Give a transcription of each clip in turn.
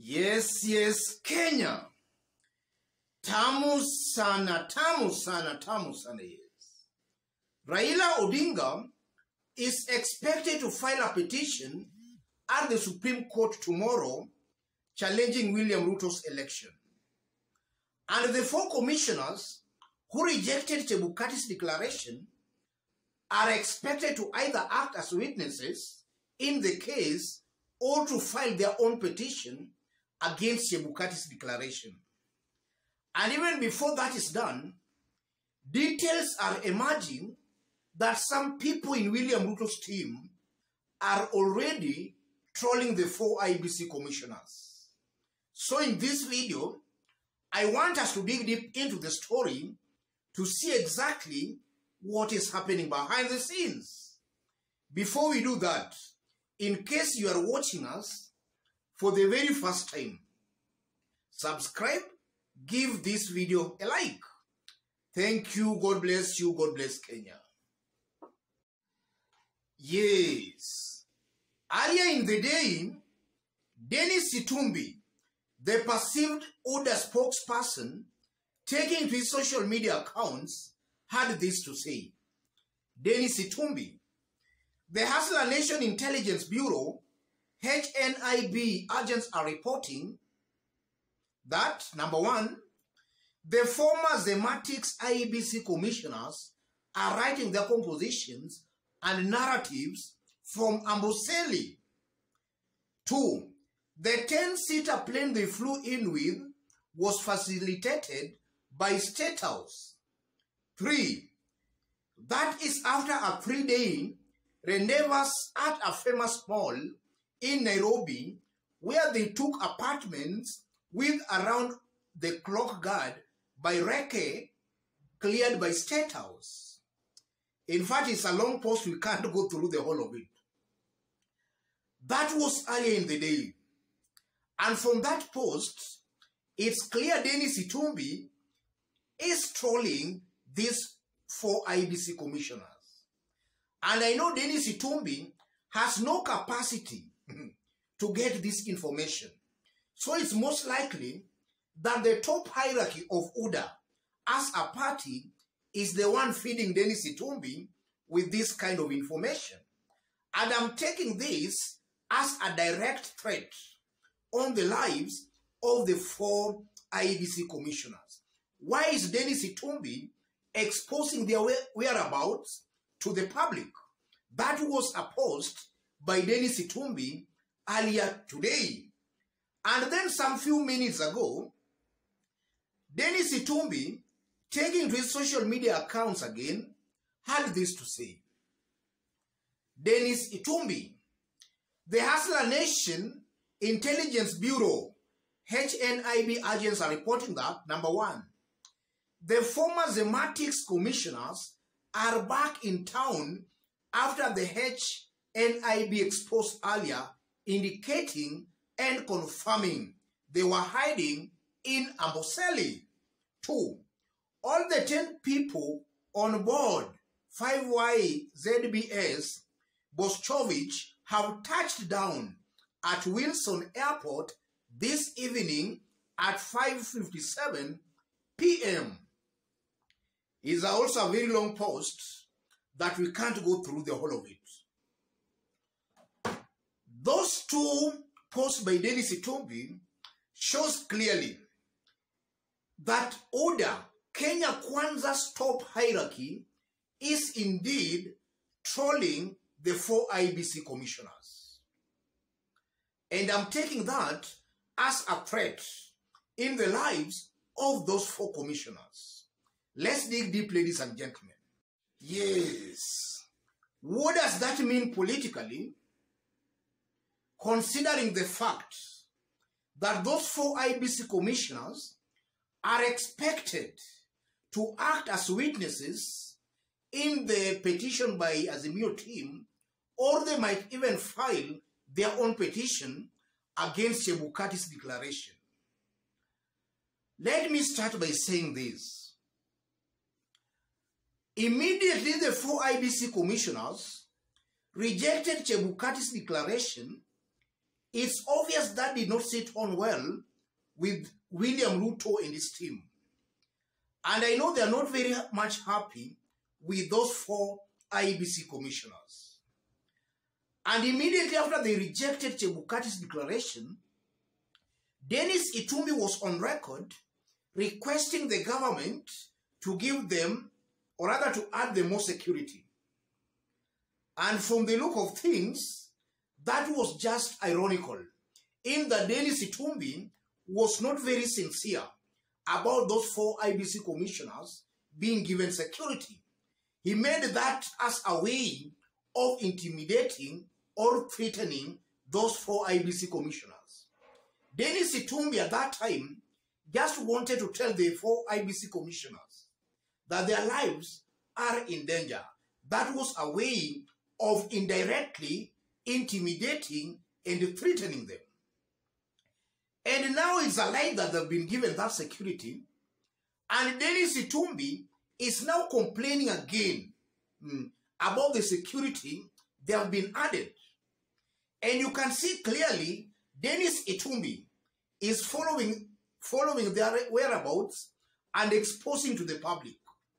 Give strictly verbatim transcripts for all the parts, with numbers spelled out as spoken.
Yes, yes, Kenya. Tamu sana, tamu sana, tamu sana, yes. Raila Odinga is expected to file a petition at the Supreme Court tomorrow challenging William Ruto's election. And the four commissioners who rejected Chebukati's declaration are expected to either act as witnesses in the case or to file their own petition against Chebukati's declaration. And even before that is done, details are emerging that some people in William Ruto's team are already trolling the four I B C commissioners. So in this video, I want us to dig deep into the story to see exactly what is happening behind the scenes. Before we do that, in case you are watching us for the very first time, subscribe, give this video a like. Thank you, God bless you, God bless Kenya. Yes, earlier in the day, Dennis Itumbi, the perceived O D A spokesperson, taking to his social media accounts, had this to say. Dennis Itumbi, the Hustler Nation Intelligence Bureau, H N I B agents are reporting that, number one, the former Zematics I B C commissioners are writing their compositions and narratives from Amboseli. Two, the ten-seater plane they flew in with was facilitated by State House. Three, that is after a three-day rendezvous at a famous mall in Nairobi where they took apartments with around the clock guard by Reke, cleared by State House. In fact, it's a long post, we can't go through the whole of it. That was earlier in the day. And from that post, it's clear Dennis Itumbi is trolling these four I B C commissioners. And I know Dennis Itumbi has no capacity to get this information. So it's most likely that the top hierarchy of U D A as a party is the one feeding Dennis Itumbi with this kind of information. And I'm taking this as a direct threat on the lives of the four I B C commissioners. Why is Dennis Itumbi exposing their whereabouts to the public? That was a post by Dennis Itumbi earlier today. And then some few minutes ago, Dennis Itumbi, taking to his social media accounts again, had this to say. Dennis Itumbi, the Hustler Nation Intelligence Bureau, H N I B agents are reporting that, number one, the former Zematics commissioners are back in town after the H N I B exposed earlier, indicating and confirming they were hiding in Amboseli. Two, all the ten people on board five Y Z B S Boschovich have touched down at Wilson Airport this evening at five fifty-seven p m It's also a very long post that we can't go through the whole of it. Those two posts by Dennis Itumbi shows clearly that O D A, Kenya Kwanza's top hierarchy, is indeed trolling the four I B C commissioners. And I'm taking that as a threat in the lives of those four commissioners. Let's dig deep, ladies and gentlemen. Yes. What does that mean politically? Considering the fact that those four I B C commissioners are expected to act as witnesses in the petition by Azimio team, or they might even file their own petition against Chebukati's declaration. Let me start by saying this. Immediately, the four I B C commissioners rejected Chebukati's declaration it's obvious that did not sit on well with William Ruto and his team. And I know they are not very much happy with those four I E B C commissioners. And immediately after they rejected Chebukati's declaration, Dennis Itumbi was on record requesting the government to give them, or rather to add them more security. And from the look of things, that was just ironical, in that Dennis Itumbi was not very sincere about those four I E B C commissioners being given security. He made that as a way of intimidating or threatening those four I E B C commissioners. Dennis Itumbi at that time just wanted to tell the four I E B C commissioners that their lives are in danger. That was a way of indirectly intimidating and threatening them. And now it's a lie that they've been given that security. And Dennis Itumbi is now complaining again mm, about the security they have been added. And you can see clearly Dennis Itumbi is following, following their whereabouts and exposing to the public.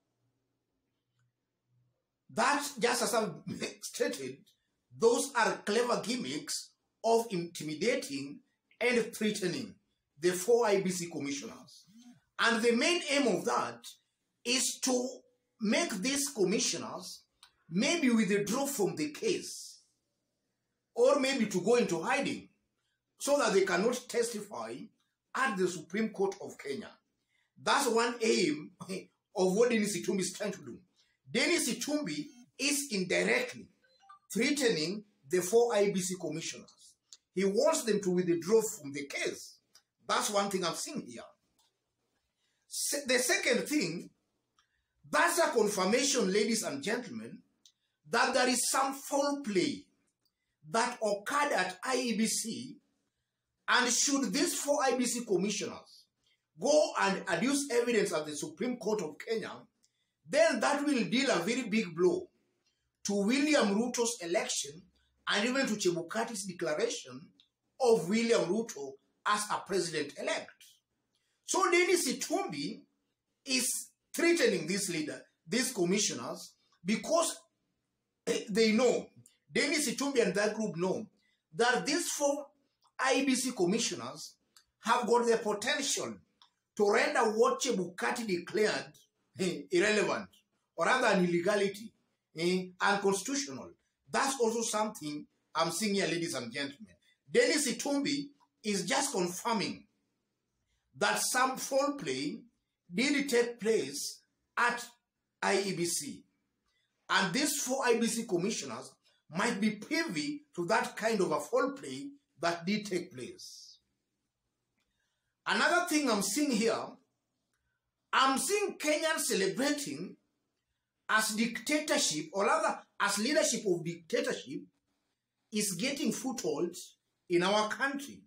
That, just as I've stated, those are clever gimmicks of intimidating and threatening the four I E B C commissioners. And the main aim of that is to make these commissioners maybe withdraw from the case, or maybe to go into hiding so that they cannot testify at the Supreme Court of Kenya. That's one aim of what Dennis Itumbi is trying to do. Dennis Itumbi is indirectly threatening the four I E B C commissioners. He wants them to withdraw from the case. That's one thing I'm seeing here. Se the second thing, that's a confirmation, ladies and gentlemen, that there is some foul play that occurred at I E B C, and should these four I E B C commissioners go and adduce evidence at the Supreme Court of Kenya, then that will deal a very big blow to William Ruto's election and even to Chebukati's declaration of William Ruto as a president-elect. So Dennis Itumbi is threatening this leader, these commissioners, because they know, Dennis Itumbi and that group know, that these four I E B C commissioners have got the potential to render what Chebukati declared eh, irrelevant, or rather an illegality, eh, unconstitutional. That's also something I'm seeing here, ladies and gentlemen. Dennis Itumbi is just confirming that some foul play did take place at I E B C. And these four I E B C commissioners might be privy to that kind of a foul play that did take place. Another thing I'm seeing here, I'm seeing Kenyans celebrating as dictatorship, or rather as leadership of dictatorship, is getting foothold in our country.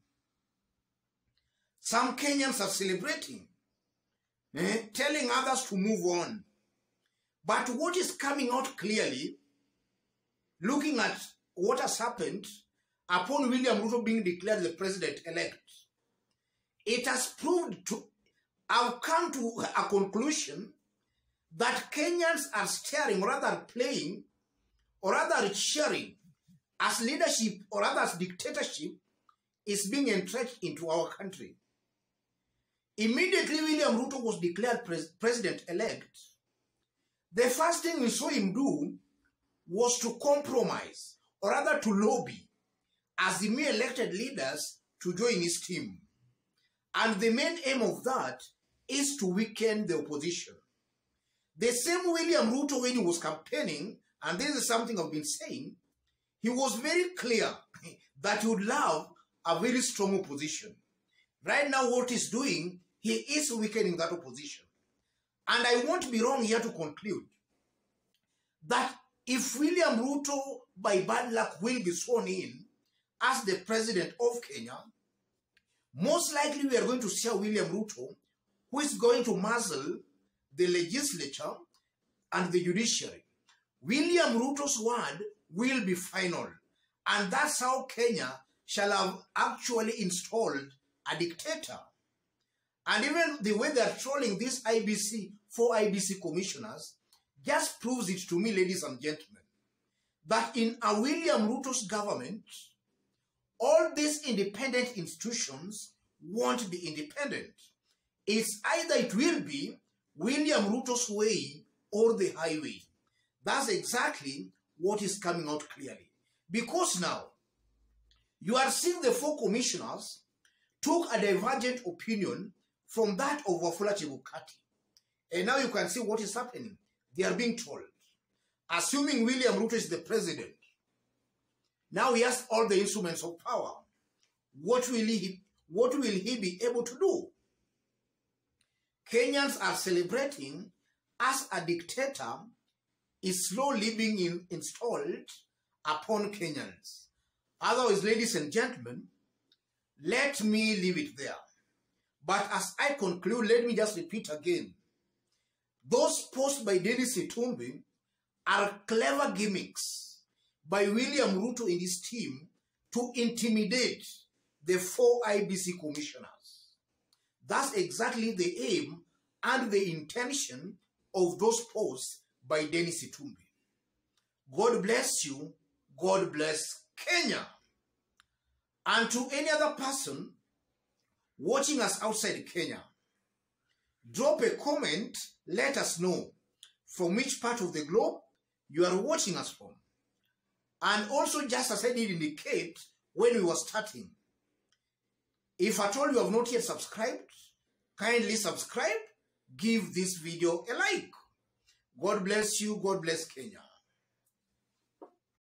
Some Kenyans are celebrating, eh, telling others to move on. But what is coming out clearly, looking at what has happened upon William Ruto being declared the president-elect, it has proved to, I've come to a conclusion that Kenyans are staring, or rather playing, or rather cheering, as leadership, or rather as dictatorship, is being entrenched into our country. Immediately William Ruto was declared pres president-elect, the first thing we saw him do was to compromise, or rather to lobby, as the mere elected leaders to join his team. And the main aim of that is to weaken the opposition. The same William Ruto, when he was campaigning, and this is something I've been saying, he was very clear that he would love a very strong opposition. Right now, what he's doing, he is weakening that opposition. And I won't be wrong here to conclude that if William Ruto, by bad luck, will be sworn in as the president of Kenya, most likely we are going to see a William Ruto who is going to muzzle the legislature and the judiciary. William Ruto's word will be final. And that's how Kenya shall have actually installed a dictator. And even the way they are trolling these I B C, four I B C commissioners, just proves it to me, ladies and gentlemen, that in a William Ruto's government, all these independent institutions won't be independent. It's either it will be William Ruto's way or the highway. That's exactly what is coming out clearly. Because now, you are seeing the four commissioners took a divergent opinion from that of Wafula Chebukati. And now you can see what is happening. They are being told, assuming William Ruto is the president, now he has all the instruments of power. What will he, what will he be able to do? Kenyans are celebrating as a dictator is slowly being in, installed upon Kenyans. Otherwise, ladies and gentlemen, let me leave it there. But as I conclude, let me just repeat again. Those posts by Dennis Itumbi are clever gimmicks by William Ruto and his team to intimidate the four I B C commissioners. That's exactly the aim and the intention of those posts by Dennis Itumbi. God bless you. God bless Kenya. And to any other person watching us outside Kenya, drop a comment, let us know from which part of the globe you are watching us from. And also, just as I did indicate when we were starting, if at all you have not yet subscribed, kindly subscribe, give this video a like. God bless you, God bless Kenya.